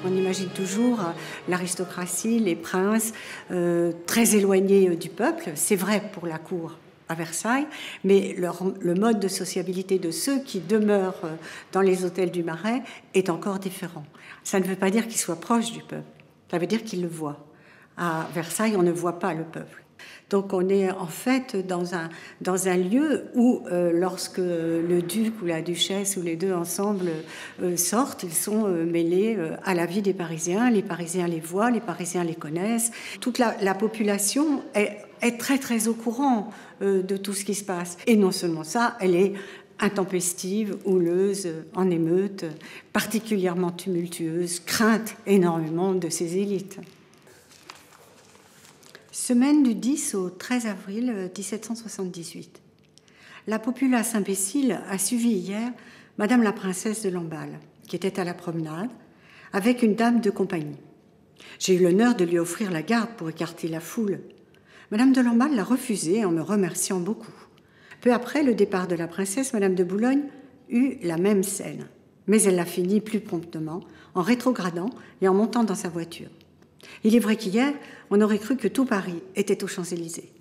On imagine toujours l'aristocratie, les princes, très éloignés du peuple. C'est vrai pour la cour à Versailles, mais le mode de sociabilité de ceux qui demeurent dans les hôtels du Marais est encore différent. Ça ne veut pas dire qu'ils soient proches du peuple, ça veut dire qu'ils le voient. À Versailles, on ne voit pas le peuple. Donc on est en fait dans un lieu où lorsque le duc ou la duchesse ou les deux ensemble sortent, ils sont mêlés à la vie des Parisiens. Les Parisiens les voient, les Parisiens les connaissent. Toute la population est très très au courant de tout ce qui se passe. Et non seulement ça, elle est intempestive, houleuse, en émeute, particulièrement tumultueuse, crainte énormément de ces élites. Semaine du 10 au 13 avril 1778. La populace imbécile a suivi hier Madame la princesse de Lamballe, qui était à la promenade, avec une dame de compagnie. J'ai eu l'honneur de lui offrir la garde pour écarter la foule. Madame de Lamballe l'a refusé en me remerciant beaucoup. Peu après le départ de la princesse, Madame de Boulogne eut la même scène. Mais elle l'a fini plus promptement, en rétrogradant et en montant dans sa voiture. Il est vrai qu'hier, on aurait cru que tout Paris était aux Champs-Élysées.